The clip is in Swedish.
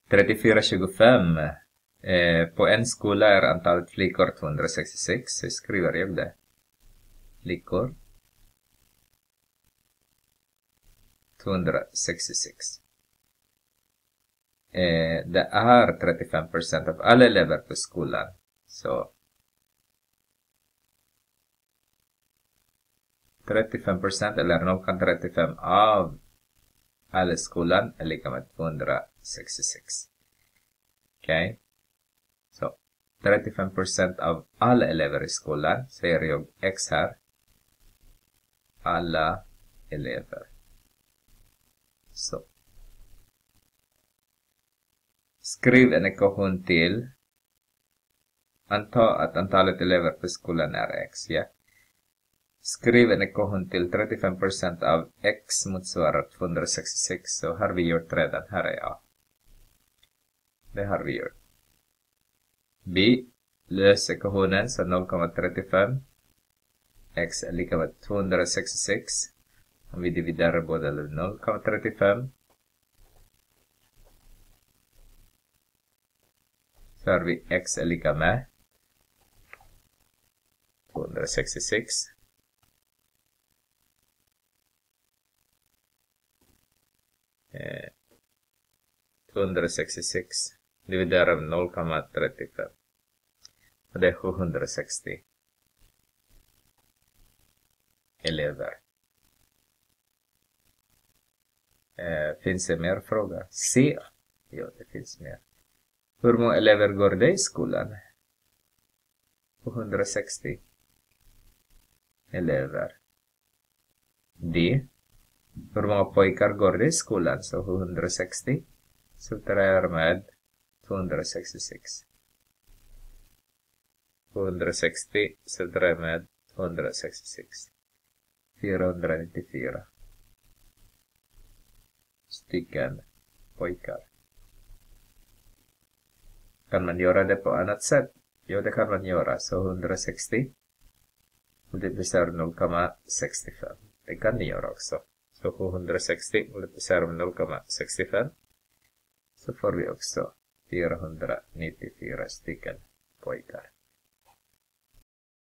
3425. På en skola är antalet flickor 266. Så skriver jag det. Flickor 266. Det är 35% av alla elever på skolan. Så 35% eller 0,35 av alla skolan är lika med 266. Okej. Så 35% av alla elever i skolan, säger jag X här. Alla elever. Så. Skriv en ekvation till. Anta att antalet elever på skolan är X, ja. Skriv en ekvation till 35% av X motsvarar 266. Så har vi gjort redan. Här är A. Det har vi gjort. B. Lös ekvationen så 0,35. X är lika med 266. Om vi dividerar båda 0,35. Så har vi X är lika med 266. 266 dividerar med 0,35. Och det är 760 elever. Finns det mer frågor? C. Ja, det finns mer. Hur många elever går det i skolan? 760 elever. D. Hur många pojkar går det i skolan? Så 760. Subtraherar med 266. 760 subtraherar med 266. 494 stycken pojkar. Kan man göra det på annat sätt? Jo, det kan man göra. Så 160 multiplicerar 0,65. Det kan ni göra också. Så 760 multiplicerar med 0,65. Så får vi också 494 stycken pojkar.